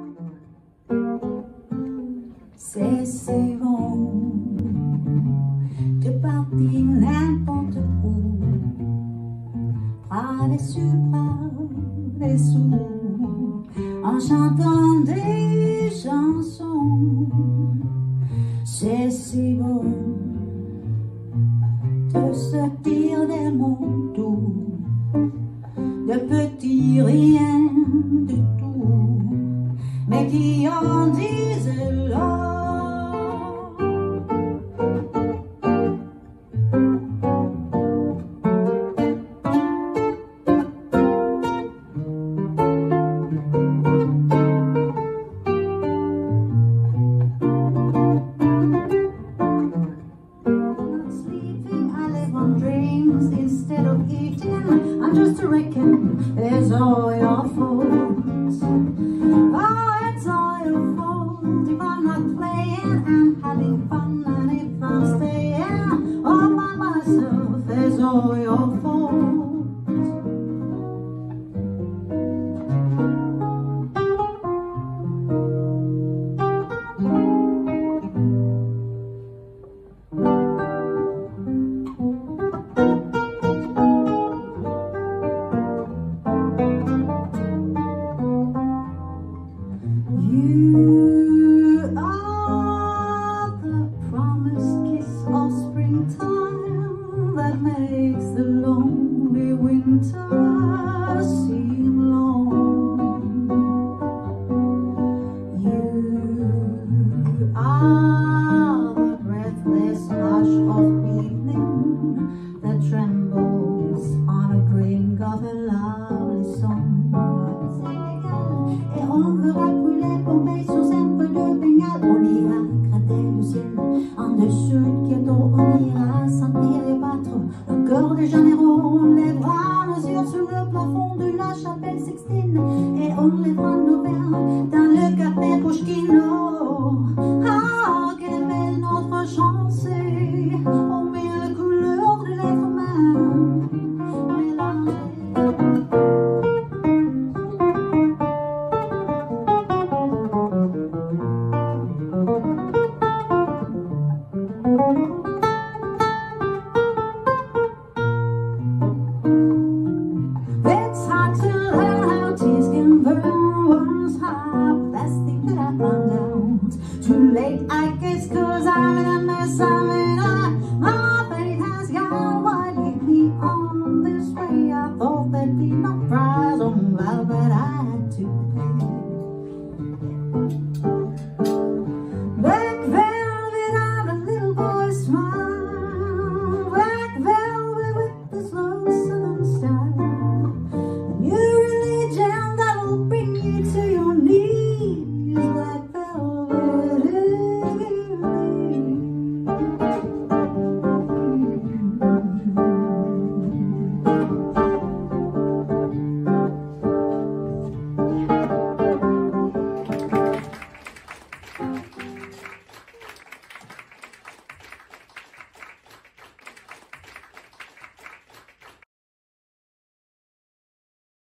C'est bon de partir n'importe où, bras dessus, bras dessous, en chantant des chansons. C'est si bon de se dire des mots doux, de petits rien du tout, mais qui en disent long. Instead of eating, I just reckon it's all your fault. Oh, it's all your fault. If I'm not playing, I'm having fun, and if I'm staying all by myself, it's all your fault. You are the promised kiss of springtime that makes the lonely winter seem long. You are the breathless hush of evening that trembles on a brink of a lovely song. Et on verra brûler Pompéi sur scène, peu de bengale. On ira gratter du ciel en dessous de ghetto. On ira sentir et battre le cœur de Janeiro. On lèvera nos yeux sur le plafond de la chapelle Sixtine et on lèvera nos verres dans le café Pushkino. Ah, quelle est belle notre chanson aux mille couleurs de l'être humain mélangées. It's hard to learn how tears can burn one's heart. That's the thing that I found out too late.